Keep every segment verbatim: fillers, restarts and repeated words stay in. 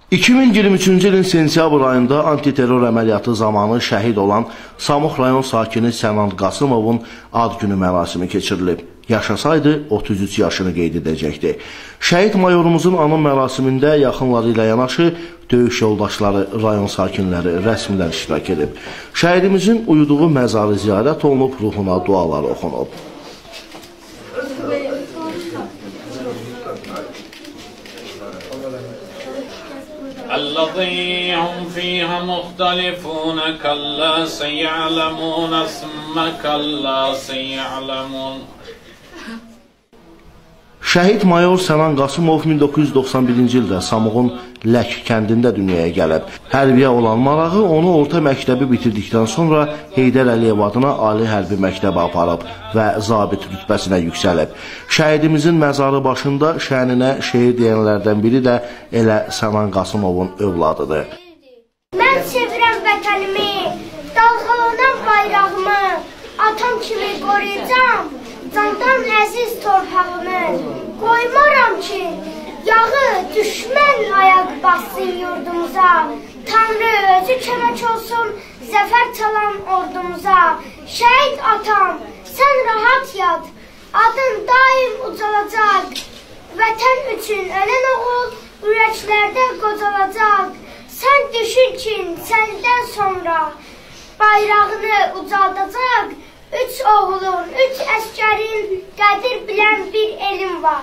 iki min iyirmi üçüncü ilin sentyabr ayında antiterror əməliyyatı zamanı şəhid olan Samux rayon sakini Sənan Qasımovun ad günü mərasimi keçirilib. Yaşasaydı otuz üç yaşını qeyd edəcəkdi. Şəhid mayorumuzun anım mərasimində yaxınları ilə yanaşı döyüş yoldaşları, rayon sakinləri, rəsmilər iştirak edib. Şəhidimizin uyuduğu məzarı ziyarət olunub, ruhuna dualar oxunub. الذي هم فيها مختلفون كلا سيعلمون ثم كلا سيعلمون. Şəhid mayor Sənan Qasımov min doqquz yüz doxsan birinci ildə Samuğun Lək kəndində dünyaya gəlib. Hərbiyə olan marağı onu orta məktəbi bitirdikdən sonra Heydər Əliyev adına Ali Hərbi məktəbə aparıb və zabit rütbəsinə yüksəlib. Şəhidimizin məzarı başında şəninə şeir deyənlərdən biri də elə Sənan Qasımovun övladıdır. Mən sevirəm vətənimi, dalğalanan bayrağımı, atam kimi qoruyacam candan əziz torpağımı. Qoymaram ki, yağı düşmən ayaq bassın yurdumuza. Tanrı özü kömək olsun zəfər çalan ordumuza. Şəhid atam, sən rahat yat, adın daim ucalacaq. Vətən üçün ölən oğul ürəklərdə qocalacaq. Sən düşün ki, səndən sonra bayrağını ucaldacaq. Üç oğulun, üç əskərin qədir bilən bir elim var.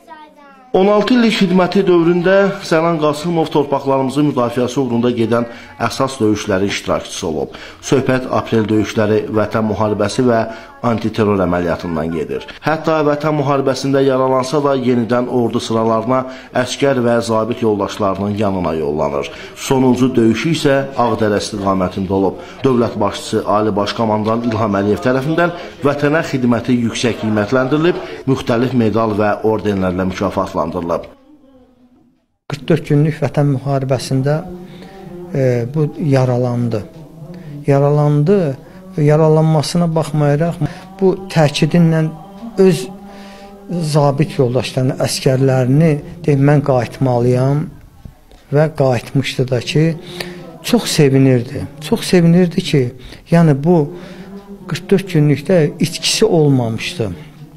on altı illik xidməti dövründə Sənan Qasımov torpaqlarımızın müdafiəsi uğrunda gedən əsas döyüşlərin iştirakçısı olub. Söhbət aprel döyüşləri, vətən müharibəsi və antiterror əməliyyatından gedir. Hətta vətən müharibəsində yaralansa da yenidən ordu sıralarına əskər və zabit yoldaşlarının yanına yollanır. Sonuncu döyüşü isə Ağdərə istiqamətində olub. Dövlət başçısı Ali Baş Komandan İlham Əliyev tərəfindən vətənə xidməti yüksək qiymətləndirilib, müxtəlif medal və ordenlərlə mükafatlandırılıb. qırx dörd günlük vətən müharibəsində e, bu yaralandı. Yaralandı. Yaralanmasına baxmayaraq bu təkidinlə öz zabit yoldaşlarını, əskərlərini deyib, mən qayıtmalıyam və qayıtmışdı da ki, çox sevinirdi. Çox sevinirdi ki, yəni bu qırx dörd günlükdə itkisi olmamışdı.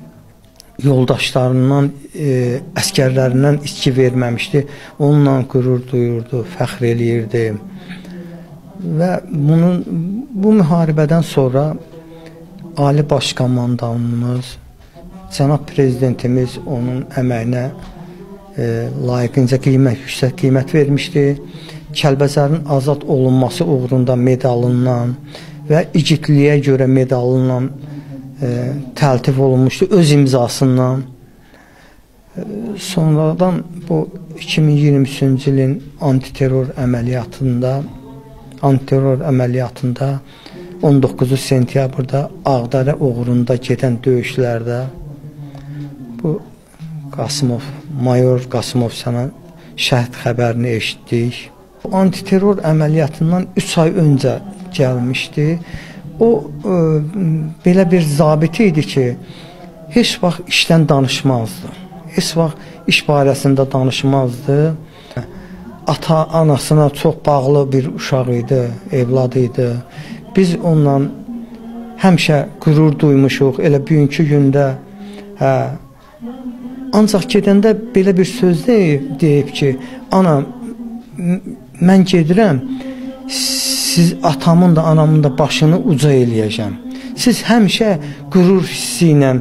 Yoldaşlarından, e, əskərlərindən itki verməmişdi. Onunla qürur duyurdu, fəxr eləyirdi. Və bunun, bu müharibədən sonra Ali Baş Komandanımız, cənab prezidentimiz onun əməyinə e, layiqincə qiymət, yüksək qiymət vermişdi. Kəlbəzərin azad olunması uğrunda medalından və igidliyə görə medalından e, təltif olunmuşdu öz imzasından. E, sonradan bu iki min iyirmi üçüncü ilin antiterror əməliyyatında antiterror əməliyyatında on doqquzu sentyabrda Ağdərə uğrunda gedən döyüşlərdə bu Qasımov, mayor Qasımov Sənan şəhid xəbərini eşitdik. Antiterror əməliyyatından üç ay öncə gəlmişdi. O e, belə bir zabit idi ki, heç vaxt işdən danışmazdı. Heç vaxt iş barəsində danışmazdı. Ata, anasına çox bağlı bir uşaq idi, evlad idi. Biz onunla həmişə qürur duymuşuq, elə bugünkü gündə. Hə. Ancaq gedəndə belə bir söz deyib, deyib ki, ana, mən gedirəm, siz atamın da, anamın da başını uca eləyəcəm. Siz həmişə qürur hissi ilə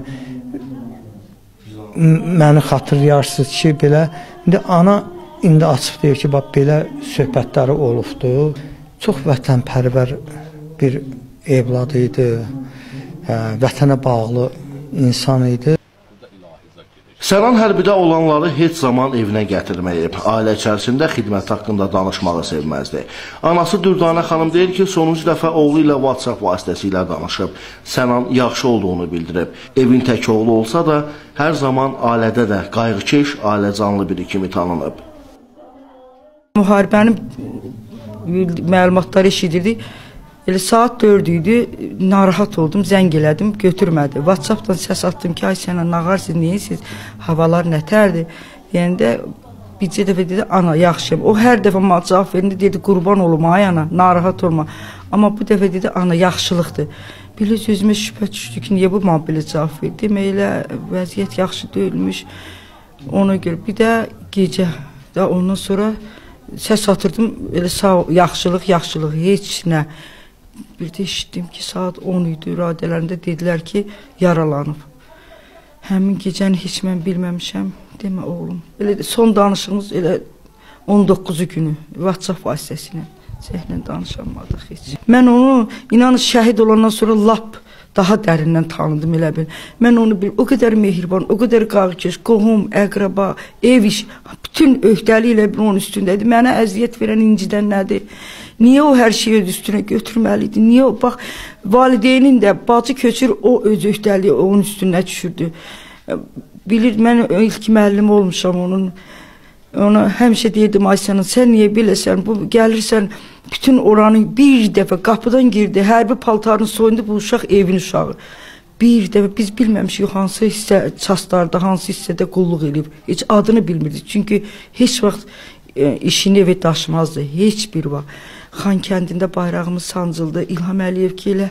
məni xatırlayarsınız ki, belə, indi ana, İndi açıq deyir ki, bax, belə söhbətləri olubdu. Çox vətənpərvər bir evlad idi, hə, vətənə bağlı insan idi. Sənan hərbidə olanları heç zaman evinə gətirməyib. Ailə içərisində xidmət haqqında danışmağı sevməzdi. Anası Dürdanə xanım deyir ki, sonuncu dəfə oğlu ilə WhatsApp vasitəsilə danışıb. Sənan yaxşı olduğunu bildirib. Evin tək oğlu olsa da, hər zaman ailədə də qayğıkeş, ailəcanlı biri kimi tanınıb. Müharibənin məlumatları eşidirdik. Elə saat dörd idi, narahat oldum, zəng elədim, götürmədi. WhatsAppdan səs atdım ki, ay sənə nağarsınız, neyirsiniz, havalar nətərdir? Yəni də bircə dəfə dedi, ana, yaxşıyam. O hər dəfə mənə cavab verindi, dedi, qurban olum, ay ana, narahat olma. Amma bu dəfə dedi, ana, yaxşılıqdır. Biliz, özümə şübhə düşdü ki, niyə bu mənə belə cavab verdi? Demək elə vəziyyət yaxşı deyilmiş. Ona görə bir də gecə, da ondan sonra səs atırdım, elə sağ, yaxşılıq, yaxşılıq, heç nə. Bir də eşitdim ki, saat on idi, radələrində dedilər ki, yaralanıb. Həmin gecəni heç mən bilməmişəm, demə oğlum. Elə son danışığımız elə on doqquzu günü, WhatsApp vasitəsilə. Səhlə danışamadıq heç. Mən onu, inanın, şəhid olandan sonra lap daha dərindən tanıdım elə bil. Mən onu bil, o qədər mehriban, o qədər qağıkeş, qohum, əqraba, ev iş, bütün öhdəliyi ilə bir onun üstündədir. Mənə əziyyət verən incidən nədir? Niyə o hər şeyi öz üstünə götürməlidir? Niyə o, bax, valideynin də bacı köçür, o öz öhdəliyi onun üstünə düşürdü. Bilir, mən ilk müəllim olmuşam onun. Ona həmişə deyirdim, Ayşənin, sən niyə biləsən, bu gəlirsən, bütün oranı bir dəfə qapıdan girdi, hərbi paltarını soyundu, bu uşaq evin uşağı. Bir dəfə biz bilməmişik hansı hissə çaslarda, hansı hissədə qulluq edib, heç adını bilmirdik. Çünki heç vaxt e, işini evə daşımazdı, heç bir vaxt. Xan kəndində bayrağımız sancıldı, İlham Əliyev ki elə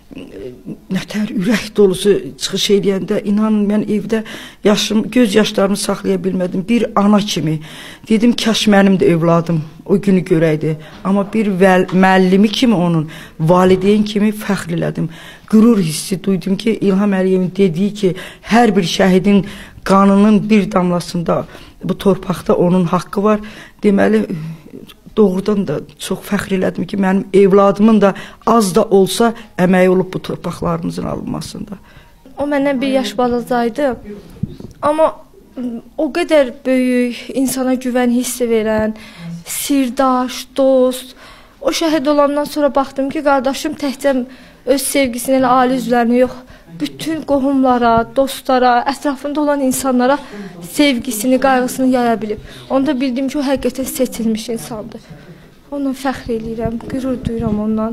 nətər ürək dolusu çıxış eləyəndə, inanın, mən evdə yaşım, göz yaşlarımı saxlaya bilmədim. Bir ana kimi dedim, kaş mənim də övladım o günü görəydi. Amma bir müəllimi kimi onun, valideyn kimi fəxr elədim. Qürur hissi duydum ki, İlham Əliyevin dediyi ki, hər bir şəhidin qanının bir damlasında bu torpaqda onun haqqı var. Deməli, doğrudan da çox fəxr elədim ki, mənim evladımın da az da olsa əməyi olub bu torpaqlarımızın alınmasında. O məndən bir yaş balacaydı, amma o qədər böyük, insana güvən hissi verən, sirdaş, dost. O şəhid olandan sonra baxdım ki, qardaşım təkcə öz sevgisini elə ailə üzvlərinə yox, bütün qohumlara, dostlara, ətrafında olan insanlara sevgisini, qayğısını yaya bilib. Onda bildim ki, o həqiqətən seçilmiş insandır. Ondan fəxr eləyirəm, qürur duyuram ondan.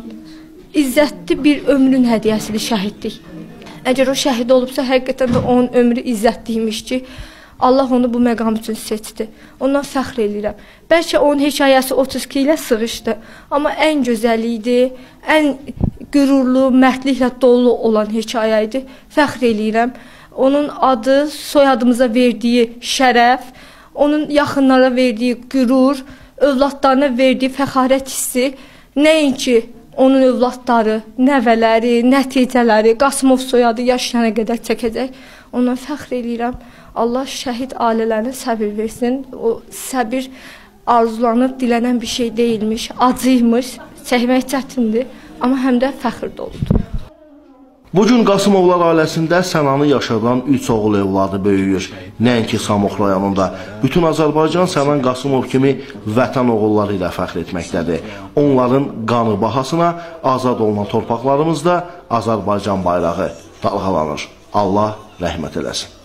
İzzətli bir ömrün hədiyyəsili şəhidlik. Əgər o şəhid olubsa, həqiqətən də onun ömrü izzətliymiş ki, Allah onu bu məqam üçün seçdi. Ondan fəxr eləyirəm. Bəlkə onun hekayəsi otuz iki ilə sığışdı, amma ən gözəli idi, ən qürurlu, mərdliklə dolu olan hekayə idi. Fəxr eləyirəm. Onun adı, soyadımıza verdiyi şərəf, onun yaxınlara verdiyi qürur, övladlarına verdiyi fəxarət hissi, nəinki onun övladları, nəvələri, nəticələri, Qasımov soyadı yaşayana qədər çəkəcək. Ondan fəxr eləyirəm. Allah şəhid ailələrinə səbir versin. O səbir arzulanıb dilənən bir şey deyilmiş, acıymış, çəkmək çətindir, amma həm də fəxr doludur. Bugün Qasımovlar ailəsində Sənanı yaşadan üç oğul evladı böyüyür. Nəinki Samux rayonunda. Bütün Azərbaycan Sənan Qasımov kimi vətən oğulları ilə fəxr etməkdədir. Onların qanı bahasına azad olunan torpaqlarımızda Azərbaycan bayrağı dalğalanır. Allah rəhmət eləsin.